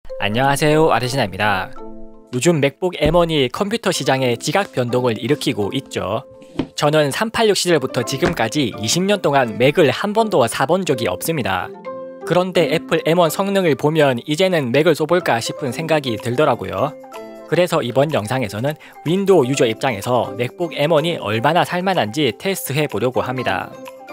안녕하세요, 아르시나입니다. 요즘 맥북 M1이 컴퓨터 시장에 지각 변동을 일으키고 있죠. 저는 386 시절부터 지금까지 20년 동안 맥을 한 번도 사본 적이 없습니다. 그런데 애플 M1 성능을 보면 이제는 맥을 써볼까 싶은 생각이 들더라고요. 그래서 이번 영상에서는 윈도우 유저 입장에서 맥북 M1이 얼마나 살만한지 테스트해 보려고 합니다.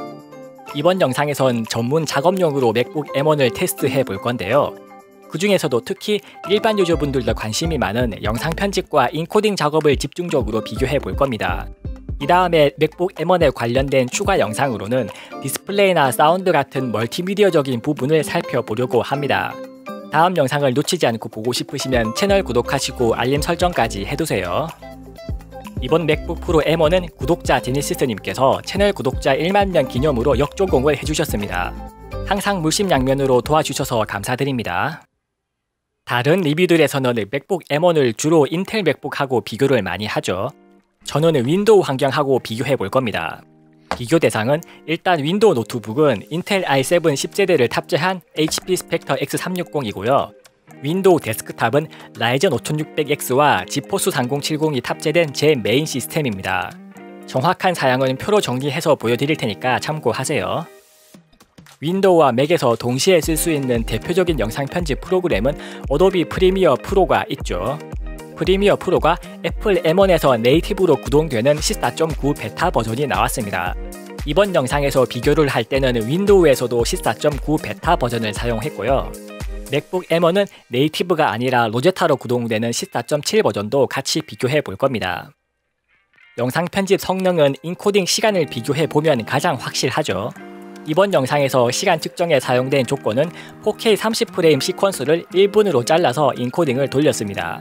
이번 영상에선 전문 작업용으로 맥북 M1을 테스트해 볼 건데요. 그 중에서도 특히 일반 유저분들도 관심이 많은 영상 편집과 인코딩 작업을 집중적으로 비교해 볼 겁니다. 이 다음에 맥북 M1에 관련된 추가 영상으로는 디스플레이나 사운드 같은 멀티미디어적인 부분을 살펴보려고 합니다. 다음 영상을 놓치지 않고 보고 싶으시면 채널 구독하시고 알림 설정까지 해두세요. 이번 맥북 프로 M1은 구독자 제니시스님께서 채널 구독자 1만명 기념으로 역조공을 해주셨습니다. 항상 물심양면으로 도와주셔서 감사드립니다. 다른 리뷰들에서는 맥북 M1을 주로 인텔 맥북하고 비교를 많이 하죠. 저는 윈도우 환경하고 비교해 볼 겁니다. 비교 대상은 일단 윈도우 노트북은 인텔 i7 10세대를 탑재한 HP 스펙터 X360이고요. 윈도우 데스크탑은 라이젠 5600X와 지포스 3070이 탑재된 제 메인 시스템입니다. 정확한 사양은 표로 정리해서 보여드릴 테니까 참고하세요. 윈도우와 맥에서 동시에 쓸 수 있는 대표적인 영상 편집 프로그램은 어도비 프리미어 프로가 있죠. 프리미어 프로가 애플 M1에서 네이티브로 구동되는 14.9 베타 버전이 나왔습니다. 이번 영상에서 비교를 할 때는 윈도우에서도 14.9 베타 버전을 사용했고요. 맥북 M1은 네이티브가 아니라 로제타로 구동되는 14.7 버전도 같이 비교해 볼 겁니다. 영상 편집 성능은 인코딩 시간을 비교해 보면 가장 확실하죠. 이번 영상에서 시간 측정에 사용된 조건은 4K 30프레임 시퀀스를 1분으로 잘라서 인코딩을 돌렸습니다.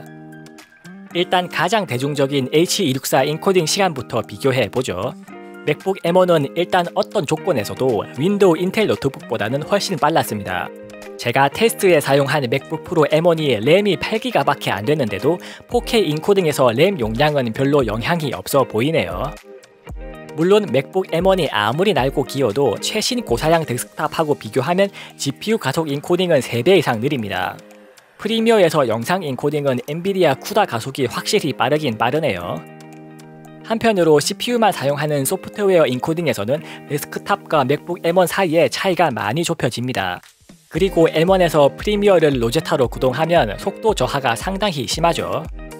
일단 가장 대중적인 H264 인코딩 시간부터 비교해보죠. 맥북 M1은 일단 어떤 조건에서도 윈도우 인텔 노트북보다는 훨씬 빨랐습니다. 제가 테스트에 사용한 맥북 프로 M1이 램이 8기가밖에 안 됐는데도 4K 인코딩에서 램 용량은 별로 영향이 없어 보이네요. 물론 맥북 M1이 아무리 낡고 기어도 최신 고사양 데스크탑하고 비교하면 GPU 가속 인코딩은 3배 이상 느립니다. 프리미어에서 영상 인코딩은 엔비디아 쿠다 가속이 확실히 빠르긴 빠르네요. 한편으로 CPU만 사용하는 소프트웨어 인코딩에서는 데스크탑과 맥북 M1 사이에 차이가 많이 좁혀집니다. 그리고 M1에서 프리미어를 로제타로 구동하면 속도 저하가 상당히 심하죠.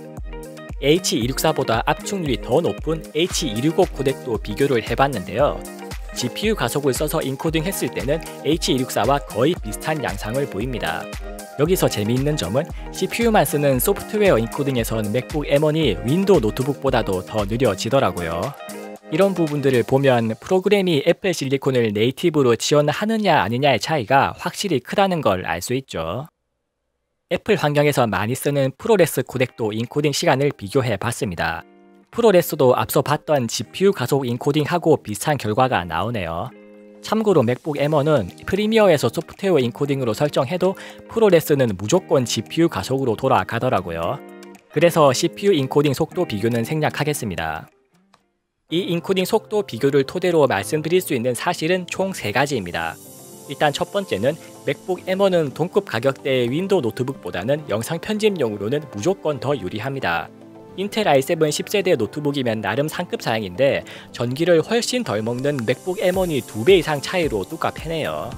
H264보다 압축률이 더 높은 H265 코덱도 비교를 해봤는데요. GPU 가속을 써서 인코딩 했을 때는 H264와 거의 비슷한 양상을 보입니다. 여기서 재미있는 점은 CPU만 쓰는 소프트웨어 인코딩에선 맥북 M1이 윈도우 노트북보다도 더 느려지더라고요. 이런 부분들을 보면 프로그램이 애플 실리콘을 네이티브로 지원하느냐 아니냐의 차이가 확실히 크다는 걸 알 수 있죠. 애플 환경에서 많이 쓰는 프로레스 코덱도 인코딩 시간을 비교해 봤습니다. 프로레스도 앞서 봤던 GPU 가속 인코딩하고 비슷한 결과가 나오네요. 참고로 맥북 M1은 프리미어에서 소프트웨어 인코딩으로 설정해도 프로레스는 무조건 GPU 가속으로 돌아가더라고요. 그래서 CPU 인코딩 속도 비교는 생략하겠습니다. 이 인코딩 속도 비교를 토대로 말씀드릴 수 있는 사실은 총 3가지입니다. 일단 첫 번째는 맥북 M1은 동급 가격대의 윈도우 노트북보다는 영상 편집용으로는 무조건 더 유리합니다. 인텔 i7 10세대 노트북이면 나름 상급 사양인데 전기를 훨씬 덜 먹는 맥북 M1이 2배 이상 차이로 뚜까 패네요.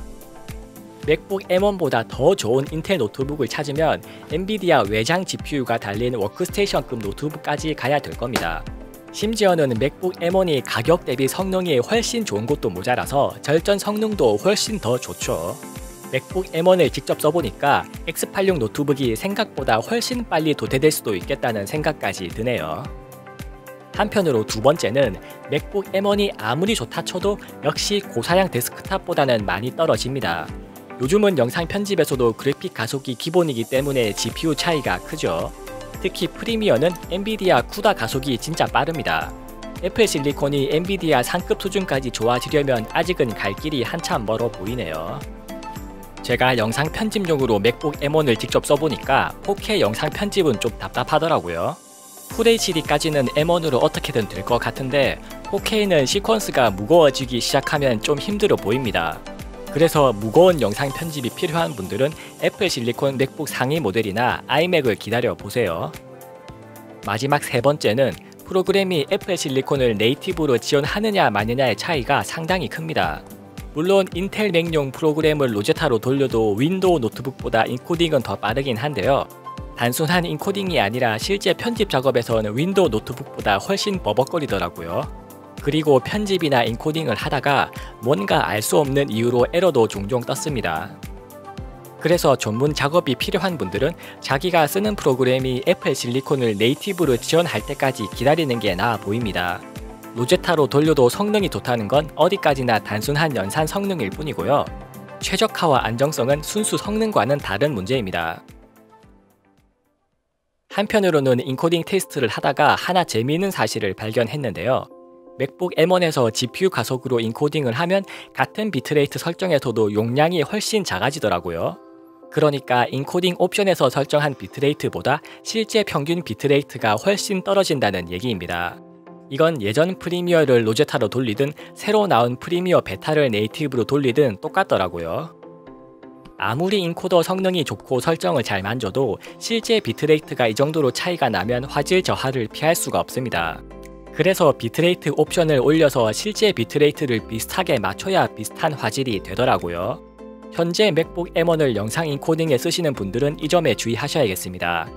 맥북 M1보다 더 좋은 인텔 노트북을 찾으면 엔비디아 외장 GPU가 달린 워크스테이션급 노트북까지 가야 될 겁니다. 심지어는 맥북 M1이 가격 대비 성능이 훨씬 좋은 것도 모자라서 절전 성능도 훨씬 더 좋죠. 맥북 M1을 직접 써보니까 X86 노트북이 생각보다 훨씬 빨리 도태될 수도 있겠다는 생각까지 드네요. 한편으로 두 번째는 맥북 M1이 아무리 좋다 쳐도 역시 고사양 데스크탑보다는 많이 떨어집니다. 요즘은 영상 편집에서도 그래픽 가속이 기본이기 때문에 GPU 차이가 크죠. 특히 프리미어는 엔비디아 쿠다 가속이 진짜 빠릅니다. 애플 실리콘이 엔비디아 상급 수준까지 좋아지려면 아직은 갈 길이 한참 멀어 보이네요. 제가 영상 편집용으로 맥북 M1을 직접 써보니까 4K 영상 편집은 좀 답답하더라고요. FHD까지는 M1으로 어떻게든 될 것 같은데 4K는 시퀀스가 무거워지기 시작하면 좀 힘들어 보입니다. 그래서 무거운 영상 편집이 필요한 분들은 애플 실리콘 맥북 상위 모델이나 아이맥을 기다려 보세요. 마지막 세 번째는 프로그램이 애플 실리콘을 네이티브로 지원하느냐 마느냐의 차이가 상당히 큽니다. 물론 인텔 맥용 프로그램을 로제타로 돌려도 윈도우 노트북보다 인코딩은 더 빠르긴 한데요. 단순한 인코딩이 아니라 실제 편집 작업에서는 윈도우 노트북보다 훨씬 버벅거리더라고요. 그리고 편집이나 인코딩을 하다가 뭔가 알 수 없는 이유로 에러도 종종 떴습니다. 그래서 전문 작업이 필요한 분들은 자기가 쓰는 프로그램이 애플 실리콘을 네이티브로 지원할 때까지 기다리는 게 나아 보입니다. 로제타로 돌려도 성능이 좋다는 건 어디까지나 단순한 연산 성능일 뿐이고요. 최적화와 안정성은 순수 성능과는 다른 문제입니다. 한편으로는 인코딩 테스트를 하다가 하나 재미있는 사실을 발견했는데요. 맥북 M1에서 GPU 가속으로 인코딩을 하면 같은 비트레이트 설정에서도 용량이 훨씬 작아지더라고요. 그러니까 인코딩 옵션에서 설정한 비트레이트보다 실제 평균 비트레이트가 훨씬 떨어진다는 얘기입니다. 이건 예전 프리미어를 로제타로 돌리든 새로 나온 프리미어 베타를 네이티브로 돌리든 똑같더라고요. 아무리 인코더 성능이 좋고 설정을 잘 만져도 실제 비트레이트가 이 정도로 차이가 나면 화질 저하를 피할 수가 없습니다. 그래서 비트레이트 옵션을 올려서 실제 비트레이트를 비슷하게 맞춰야 비슷한 화질이 되더라고요. 현재 맥북 M1을 영상 인코딩에 쓰시는 분들은 이 점에 주의하셔야겠습니다.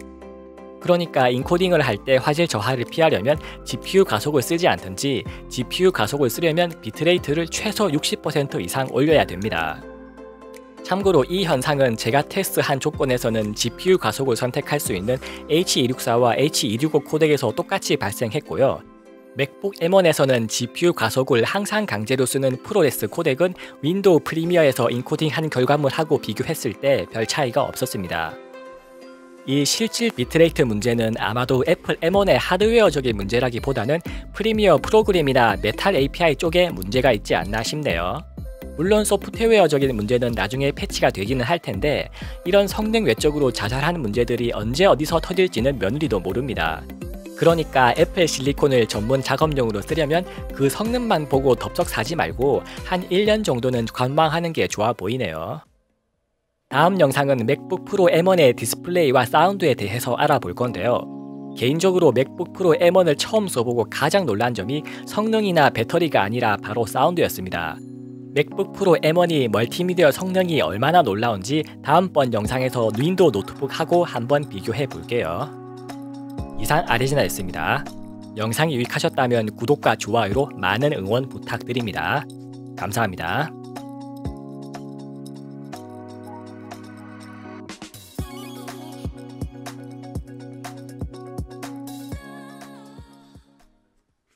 그러니까 인코딩을 할 때 화질 저하를 피하려면 GPU 가속을 쓰지 않든지 GPU 가속을 쓰려면 비트레이트를 최소 60% 이상 올려야 됩니다. 참고로 이 현상은 제가 테스트한 조건에서는 GPU 가속을 선택할 수 있는 H264와 H265 코덱에서 똑같이 발생했고요. 맥북 M1에서는 GPU 가속을 항상 강제로 쓰는 프로레스 코덱은 윈도우 프리미어에서 인코딩한 결과물하고 비교했을 때 별 차이가 없었습니다. 이 실질 비트레이트 문제는 아마도 애플 M1의 하드웨어적인 문제라기보다는 프리미어 프로그램이나 메탈 API 쪽에 문제가 있지 않나 싶네요. 물론 소프트웨어적인 문제는 나중에 패치가 되기는 할 텐데 이런 성능 외적으로 자잘한 문제들이 언제 어디서 터질지는 며느리도 모릅니다. 그러니까 애플 실리콘을 전문 작업용으로 쓰려면 그 성능만 보고 덥석 사지 말고 한 1년 정도는 관망하는 게 좋아 보이네요. 다음 영상은 맥북 프로 M1의 디스플레이와 사운드에 대해서 알아볼 건데요. 개인적으로 맥북 프로 M1을 처음 써보고 가장 놀란 점이 성능이나 배터리가 아니라 바로 사운드였습니다. 맥북 프로 M1이 멀티미디어 성능이 얼마나 놀라운지 다음번 영상에서 윈도우 노트북하고 한번 비교해 볼게요. 이상 아레지나였습니다. 영상이 유익하셨다면 구독과 좋아요로 많은 응원 부탁드립니다. 감사합니다.